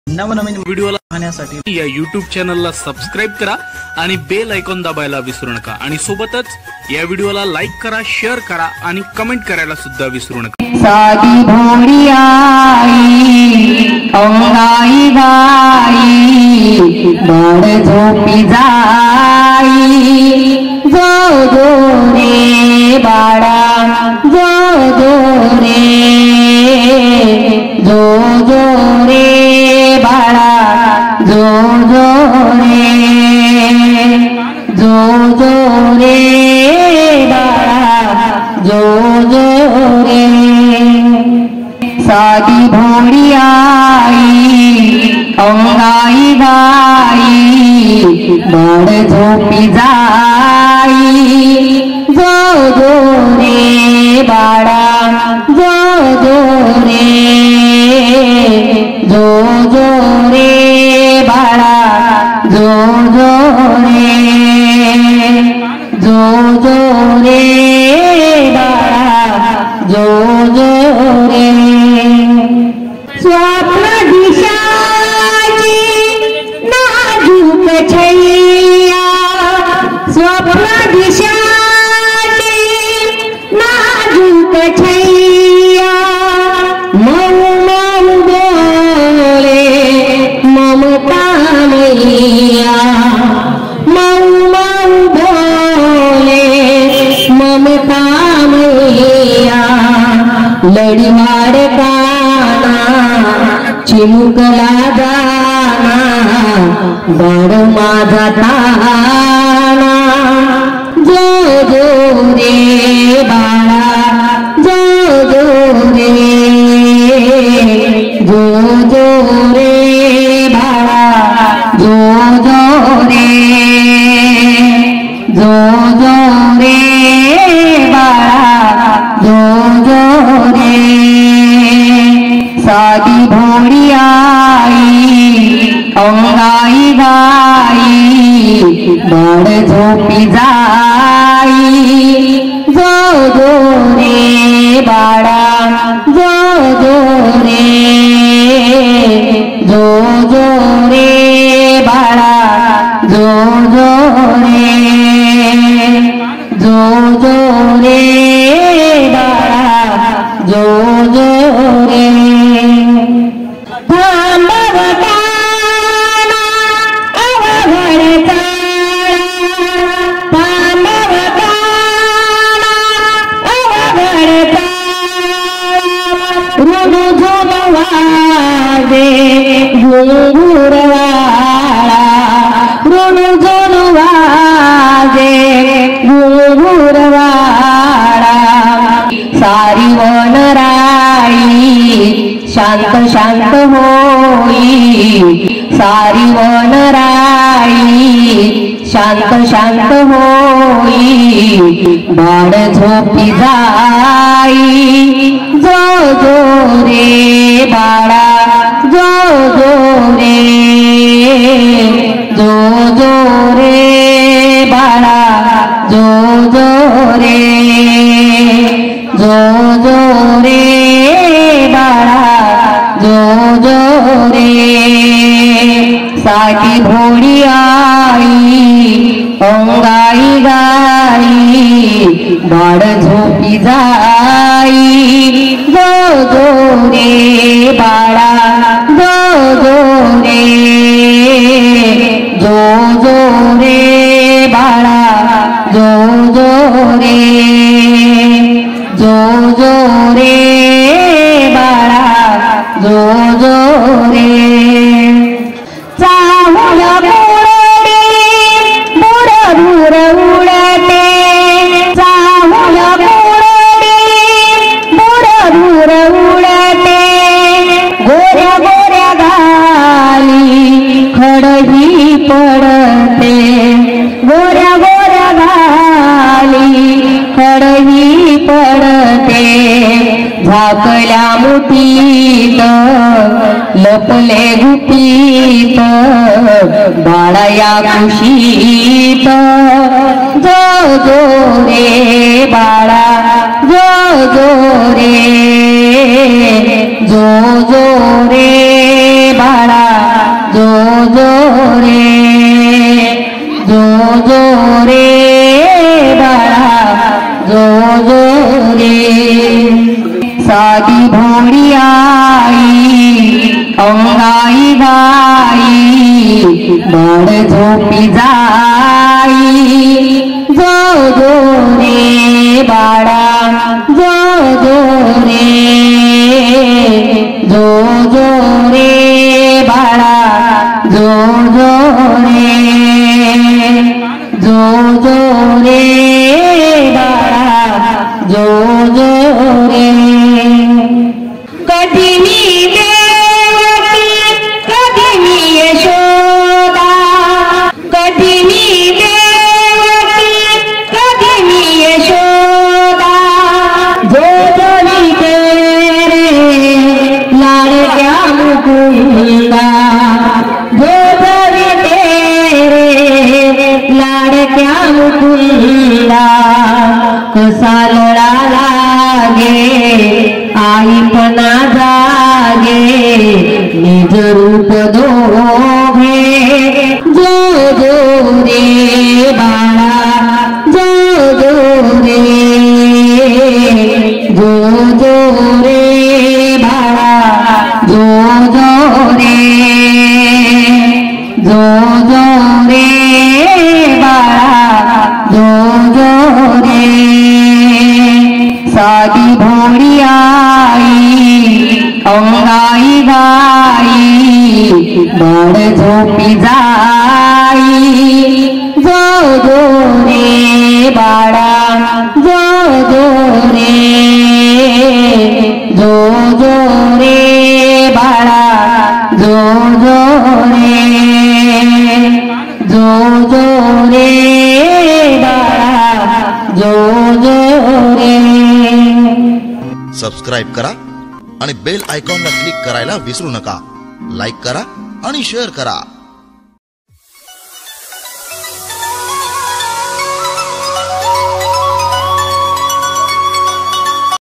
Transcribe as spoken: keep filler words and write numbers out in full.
नवनवीन व्हिडिओला पाहण्यासाठी या यूट्यूब चॅनलला सबस्क्राइब करा आणि बेल आयकॉन दाबायला विसरू नका आणि सोबतच या व्हिडिओला लाईक करा, शेअर करा आणि कमेंट करायला सुद्धा विसरू नका। सागी भोरी आई अंगाई गाई बाळ झोपी जाई जो जो रे बाळा जो जो रे जो जो रे बाळा जो जो रे जो जो रे बाळा जो जो रे सागी भोरी आई अंगाई गाई बाळ झोपी जाई जो जो रे बाळा जो जो रे जो जो रे बाळा जो जो रे जो जो रे बाळा जो जो रे स्वप्न दिशाची नाजूक छैया स्वप्न दिशाची नाजूक छैया मऊ मऊ बोले ममता मैया मऊ मऊ बोले ममता मैया लढीवाड काना चिमुकला जाना बाळ माझा ताना जो जो रे बाळा जो जो रे जो जो रे बाळा जो जो रे जो जो रे बाळा जो जो रे सागी भोरी आई अंगाई गाई बाळ झोपी जाई जो जो रे बाळा जो जो रे जो जो रे बाळा जो जो रे जो जो रे बाळा जो जो रे घुंगुरवाळा ऋण झोन वाजे घुंगुरवाळा सारी वनराई शांत शांत होई सारी वनराई शांत शांत होई बाळ झोपी जाई जो जो रे बाळा जो जो रे जो जो रे बाळा जो जो रे जो जो रे बाळा जो जो रे सागी भोरी आई अंगाई गाई बाळ झोपी जाई जो जो रे बाळा जो जो रे जो जो रे बाळा जो जो रे जो जो रे बाळा जो जो रे चाहुल बुरडी बुर बुर उडते चाहुल बुरडी बुर बुर उडते गोऱ्या गोऱ्या गाली खडही पडते गोऱ्या गोऱ्या गाली खडही पडते झाकल्या मुठीत लपले गुपीत बाळा या कुशीत जो जो रे बाळा जो जो रे जो जो रे बाळा अंगाई गाई बाळ झोपी जाई जो जो रे बाळा जो जो रे जो जो रे बाळा जो जो रे जो जो रे बाळा जो जो रे कधी मी देवकी कधी मी यशोदा कधी मी देवकी कधी मी यशोदा जो जोली तेरे लाडक्या मुकुंदा जो जोली तेरे लाडक्या मुकुंदा कसा लढा लागे आईपणा जागे निज रूप दोघे जो जो रे बाळा जो जो रे जो जो रे बाळा जो जो रे जो जो रे बाळा जो जो रे साधी भोळी आई अंगाई गाई बाळ झोपी जाई जो जो रे बाळा जो जो रे जो जो रे बाळा जो जो रे जो जो रे बाळा जो जो रे सबस्क्राईब करा आणि बेल आयकॉनला क्लिक करायला विसरू नका. लाईक करा आणि शेअर करा.